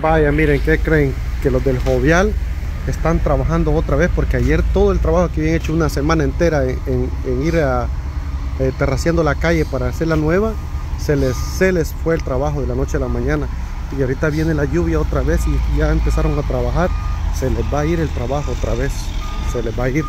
Vaya, miren, ¿qué creen? Que los del Jovial están trabajando otra vez, porque ayer todo el trabajo que habían hecho una semana entera en ir a terraceando la calle para hacer la nueva, se les fue el trabajo de la noche a la mañana. Y ahorita viene la lluvia otra vez y ya empezaron a trabajar. Se les va a ir el trabajo otra vez. Se les va a ir.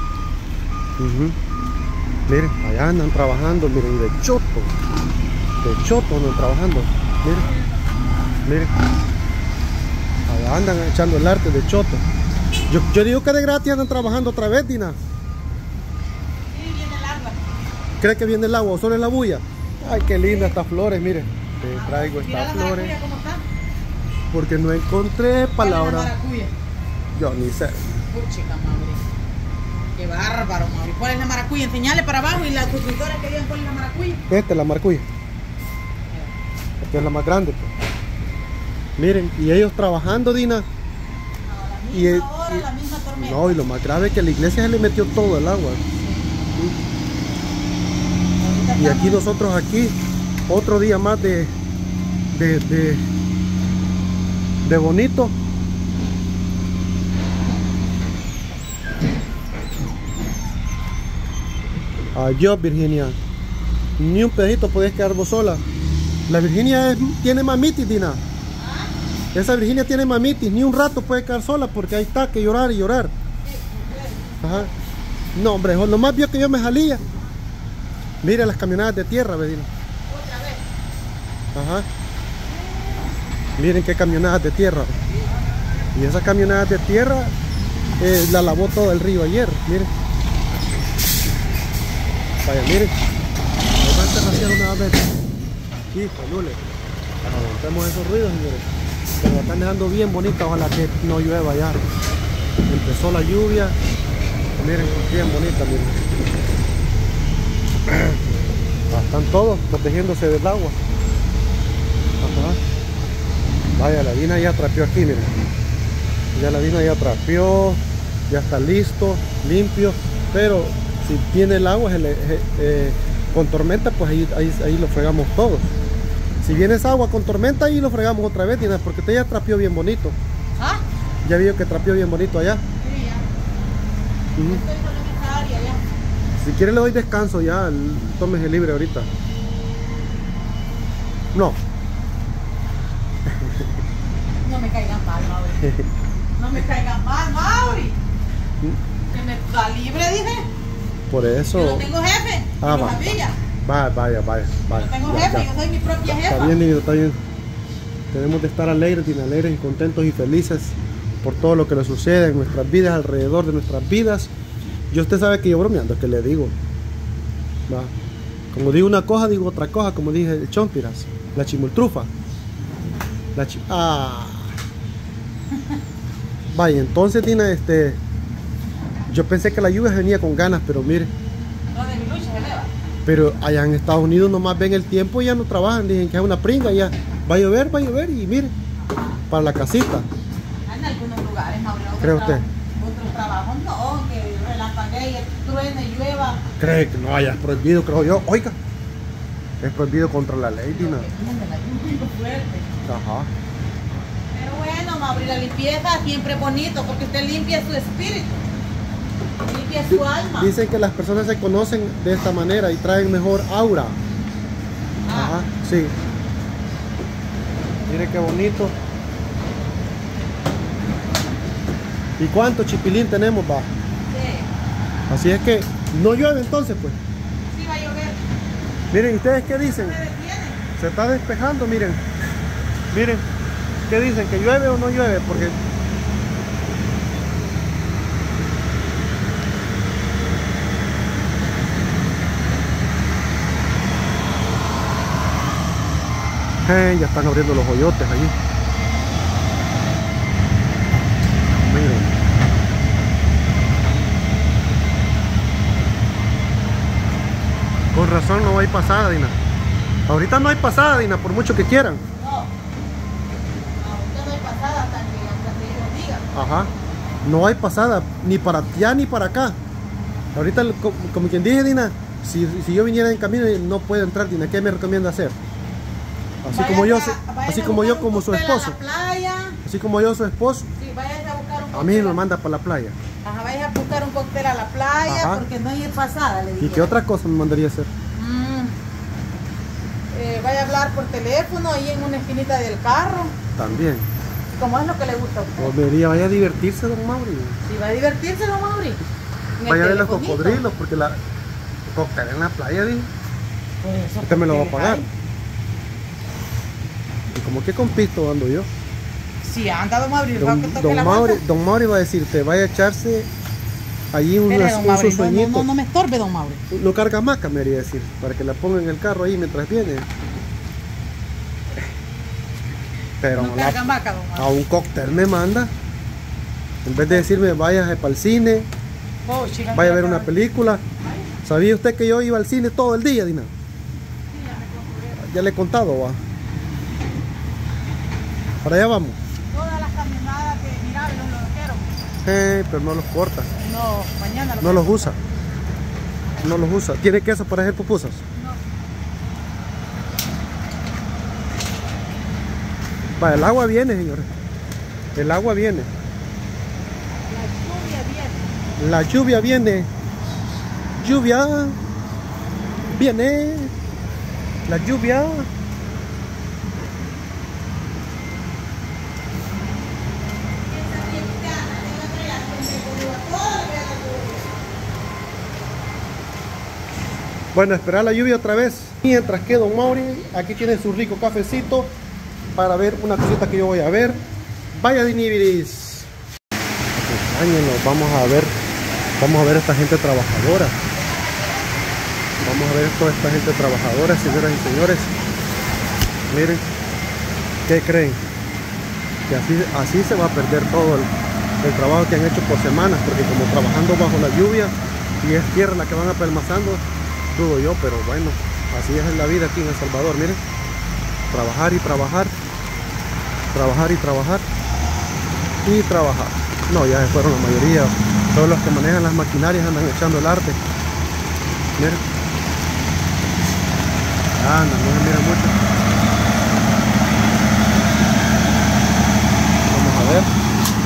Miren, allá andan trabajando, miren, de choto andan trabajando. Miren. Allá andan echando el arte de choto. Yo digo que de gratis andan trabajando otra vez, Dina. Sí, viene el agua. ¿Cree que viene el agua o solo es la bulla? Ay, qué lindas estas flores, miren. Te traigo estas flores. Mira cómo está. Porque no encontré palabra. Yo ni sé. Puchica, Mauri. Qué bárbaro, Mauri. ¿Cuál es la maracuya? Enseñale para abajo y las suscriptoras que digan cuál es la maracuya. Esta es la maracuya. Esta es la más grande, pues. Miren, y ellos trabajando, Dina. A la misma hora, la misma tormenta. No, y lo más grave es que a la iglesia se le metió todo el agua. Y aquí nosotros aquí, otro día más de bonito. Adiós, Virginia. Ni un pedacito podés quedar vos sola. La Virginia tiene mamitis, Dina. Esa Virginia tiene mamitis. Ni un rato puede quedar sola porque ahí está que llorar y llorar. Ajá. No, hombre, lo más vio que yo me salía. Mire las camionadas de tierra, Dina. Otra vez. Ajá. Miren qué camionadas de tierra. Y esas camionadas de tierra la lavó todo el río ayer. Miren. Vaya, miren. Nos van a terracear una vez. Híjole. Aguantemos esos ruidos, señores. Pero la están dejando bien bonita. Ojalá que no llueva ya. Empezó la lluvia. Miren, bien bonita, miren. Están todos protegiéndose del agua. Ajá. Vaya, la Dina ya trapeó aquí, miren. Ya la Dina ya trapeó. Ya está listo, limpio. Pero si tiene el agua con tormenta, pues ahí lo fregamos todos. Si viene esa agua con tormenta, ahí lo fregamos otra vez, Dina, porque usted ya trapeó bien bonito. ¿Ah? Ya vio que trapeó bien bonito allá. Sí, ya. Estoy solo en esta área ya. Si quiere le doy descanso ya, tómese libre ahorita. No. No me caigan mal, Mauri. No me caigan mal, Mauri. Que me da libre, dije. Por eso. Yo no tengo jefe. Ah, ¿No va. sabía? Vaya. Yo no tengo jefe, yo soy mi propia jefa. Está bien, niño, está bien. Tenemos de estar alegres, y contentos y felices por todo lo que nos sucede en nuestras vidas, alrededor de nuestras vidas. Y usted sabe que yo bromeando, que le digo. Va. Como digo una cosa, digo otra cosa, como dije el Chompiras. La chimultrufa. Vaya, entonces, Dina, yo pensé que la lluvia venía con ganas, pero mire. No, de mi lucha se eleva. Pero allá en Estados Unidos nomás ven el tiempo y ya no trabajan, dicen que es una pringa, ya va a llover y mire, para la casita. En algunos lugares, Mauri. ¿Cree usted? Otros trabajos no, que relampaguee, truene, llueva. ¿Cree que no haya prohibido, creo yo? Oiga, es prohibido contra la ley, Dina. La lluvia fuerte. Ajá. Pero bueno, Mauri, la limpieza siempre es bonito porque usted limpia su espíritu, limpia su alma. Dicen que las personas se conocen de esta manera y traen mejor aura. Ajá, sí. Mire qué bonito. ¿Y cuánto chipilín tenemos, va? Sí. Así es que no llueve entonces, pues. Sí va a llover. Miren, ¿ustedes qué dicen? Se detiene. Se está despejando, miren. Miren, ¿qué dicen? ¿Que llueve o no llueve? Porque ya están abriendo los hoyotes allí. Miren. Con razón no hay pasada, Dina. Ahorita no hay pasada, Dina, por mucho que quieran. No. Ahorita no hay pasada hasta que ellos digan. Ajá. No hay pasada, ni para allá ni para acá. Ahorita, como quien dije, Dina, si yo viniera en camino no puedo entrar, Dina. ¿Qué me recomienda hacer? Así como yo como su esposo. A la playa. así como yo, su esposo, Sí, vayas a buscar un cóctel. a mí me manda para la playa. Ajá, vayas a buscar un cóctel a la playa. Ajá. Porque no hay ir pasada, le digo. ¿Y qué otra cosa me mandaría a hacer? Vaya a hablar por teléfono ahí en una esquinita del carro. También. Como es lo que le gusta a usted. O me diría, vaya a divertirse, don Mauri. Si va a divertirse, don Mauri. En el Vaya a ver los telefonito. cocodrilos, porque la cóctel en la playa, dije. Pues eso, Usted me lo va a porque pagar. hay. Y como que con pisto ando yo. Si anda don Mauri, va a que toque la Don Mauri va a decirte, vaya a echarse allí Don un Mauri, sueñito. no me estorbe, don Mauri. No carga maca, me haría decir, para que la ponga en el carro ahí mientras viene. Pero No carga vaca, don Mauri. a un cóctel me manda. En vez de decirme, vaya para el cine, Oh, chica, vaya a ver una película. ¿Sabía usted que yo iba al cine todo el día, Dina? Ya le he contado, va. Para allá vamos. Todas las camionadas que miraba y los loqueros. Pero no los corta. No, mañana No los usa. No los usa. ¿Tiene queso para hacer pupusas? No. Va, el agua viene, señores. El agua viene. La lluvia viene. Lluvia. Viene. La lluvia. Bueno, esperar la lluvia otra vez. Mientras que don Mauri aquí tiene su rico cafecito para ver una cosita que yo voy a ver. Vaya Dinibiris. Acompáñenos, vamos a ver esta gente trabajadora. Vamos a ver toda esta gente trabajadora, señoras y señores. Miren, ¿qué creen? Que así se va a perder todo el trabajo que han hecho por semanas, porque como trabajando bajo la lluvia y es tierra la que van apelmazando, dudo yo, pero bueno, así es la vida aquí en El Salvador. Miren, trabajar y trabajar, trabajar y trabajar y trabajar. No, ya se fueron la mayoría. Todos los que manejan las maquinarias andan echando el arte. Miren, no se mira mucho. Vamos a ver.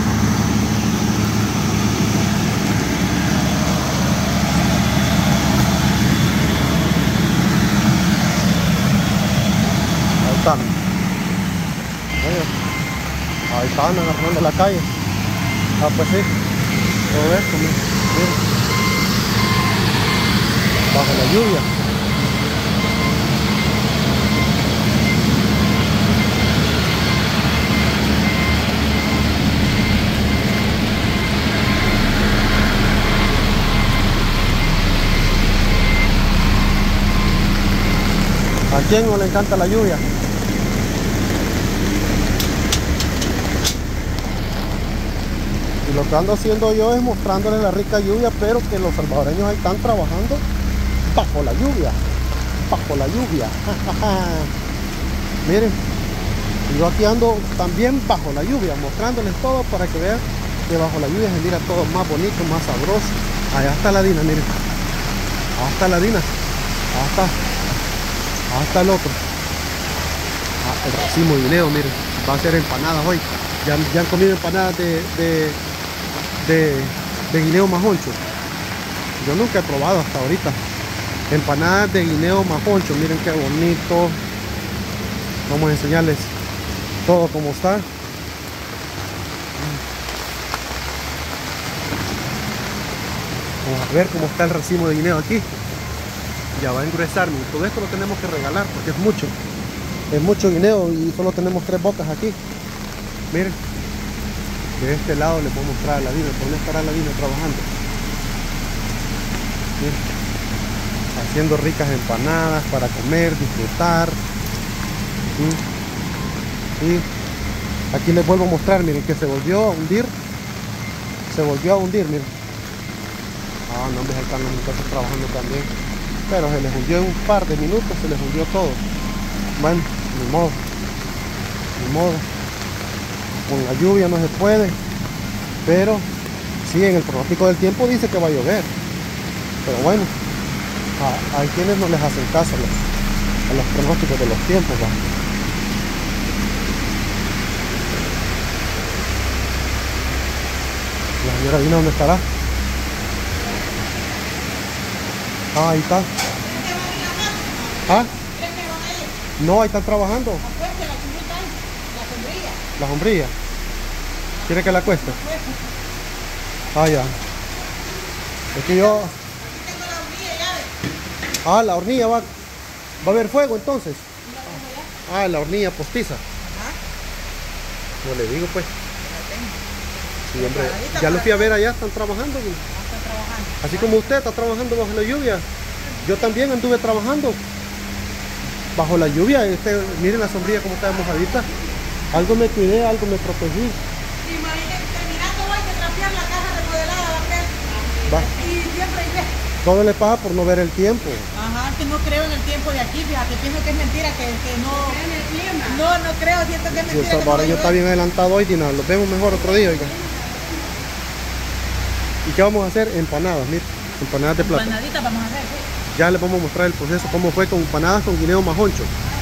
Ahí están agarrando la calle. Pues sí, todo esto, miren. Bajo la lluvia. ¿A quién no le encanta la lluvia? Y lo que ando haciendo yo es mostrándoles la rica lluvia, pero que los salvadoreños ahí están trabajando bajo la lluvia. Bajo la lluvia. Miren, y yo aquí ando también bajo la lluvia, mostrándoles todo para que vean que bajo la lluvia se mira todo más bonito, más sabroso. Allá está la Dina, miren. Allá está la Dina. Allá está. Allá está el otro. El racimo de guineo, miren. Va a hacer empanadas hoy. Ya han comido empanadas de guineo majoncho. Yo nunca he probado hasta ahorita empanadas de guineo majoncho. Miren qué bonito. Vamos a enseñarles todo como está. Vamos a ver cómo está el racimo de guineo aquí. Ya va a engruesar. Todo esto lo tenemos que regalar porque es mucho guineo y solo tenemos 3 bocas aquí. Miren, de este lado les voy a mostrar a la Dina. ¿Dónde estará la Dina trabajando? Miren, haciendo ricas empanadas para comer, disfrutar. Y aquí les vuelvo a mostrar, miren, que se volvió a hundir. Se volvió a hundir, miren. No, hombre, ahí están los muchachos trabajando también. Pero se les hundió en un par de minutos, se les hundió todo. Bueno, ni modo. Ni modo. Con la lluvia no se puede, pero sí, en el pronóstico del tiempo dice que va a llover. Pero bueno, hay quienes no les hacen caso a los pronósticos de los tiempos, ¿va? ¿Y ahora dónde estará? Ah, ahí está. ¿Ah? No, ahí están trabajando. La sombrilla. ¿Quiere que la cueste? Ah, ya. Es que yo... Ah, la hornilla va a haber fuego entonces. Ah, la hornilla postiza. No le digo pues. Sí, hombre. Ya lo fui a ver allá, están trabajando. Así como usted está trabajando bajo la lluvia. Yo también anduve trabajando bajo la lluvia. Miren la sombrilla como está mojadita. Algo me cuidé, algo me protegí. Imagínate, terminando hoy de trapear la caja remodelada, Va. y siempre hay... Todo le pasa por no ver el tiempo. Ajá, que no creo en el tiempo de aquí, fíjate, pienso que es mentira, que no... No creo, siento que es mentira. Sí, ahora yo está bien adelantado hoy, Dina. Los vemos mejor otro día, oiga. ¿Y qué vamos a hacer? Empanadas, mire. Empanadas de plátano. Empanaditas vamos a hacer, sí. Ya les vamos a mostrar el proceso, cómo fue con empanadas con guineo majoncho.